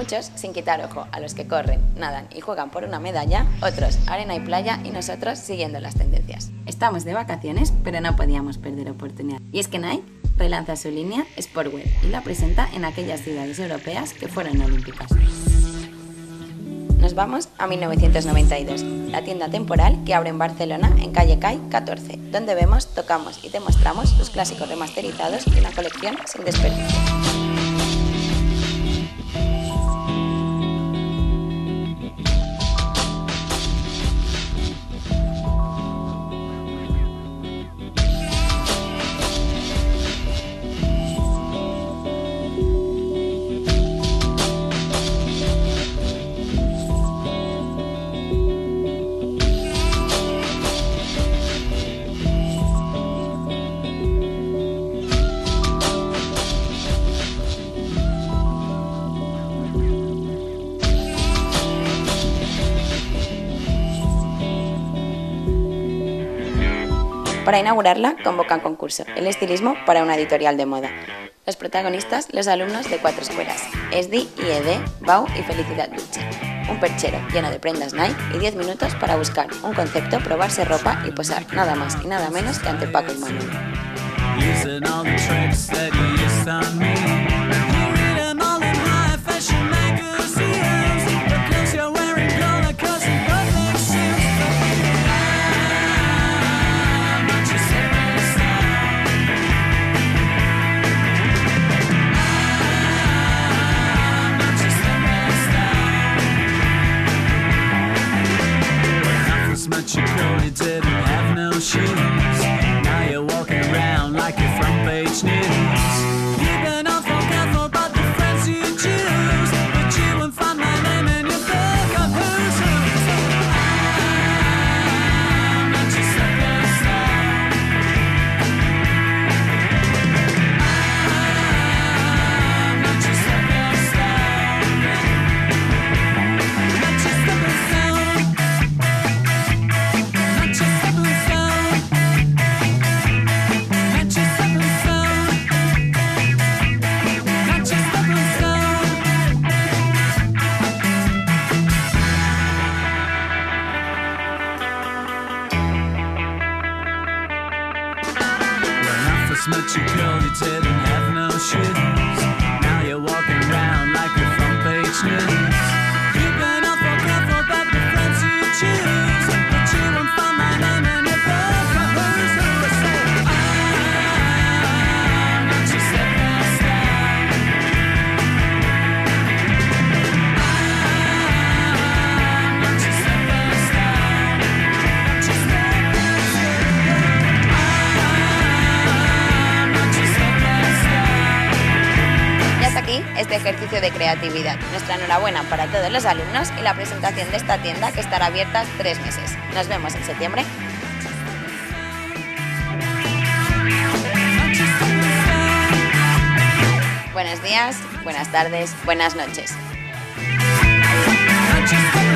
Muchos sin quitar ojo a los que corren, nadan y juegan por una medalla, otros arena y playa y nosotros siguiendo las tendencias. Estamos de vacaciones, pero no podíamos perder oportunidad. Y es que Nike relanza su línea Sportwear y la presenta en aquellas ciudades europeas que fueron olímpicas. Nos vamos a 1992, la tienda temporal que abre en Barcelona en calle Cai 14, donde vemos, tocamos y te mostramos los clásicos remasterizados y una colección sin desperdicio. Para inaugurarla convocan concurso, el estilismo para una editorial de moda. Los protagonistas, los alumnos de 4 escuelas, ESDI, IED, BAU y Felicidad Dulce. Un perchero lleno de prendas Nike y 10 minutos para buscar un concepto, probarse ropa y posar nada más y nada menos que ante Paco y Manuel. Much you curled your tit and have no shoes. Now you're walking around like a front page news. You've been awful careful about the friends you choose, but you won't find my name in your book of who's who. Say, I'm not your stepping stone. I'm not your stepping stone. Not your stepping stone. Hasta aquí este ejercicio de creatividad. Nuestra enhorabuena para todos los alumnos y la presentación de esta tienda que estará abierta 3 meses. Nos vemos en septiembre. Buenos días, buenas tardes, buenas noches.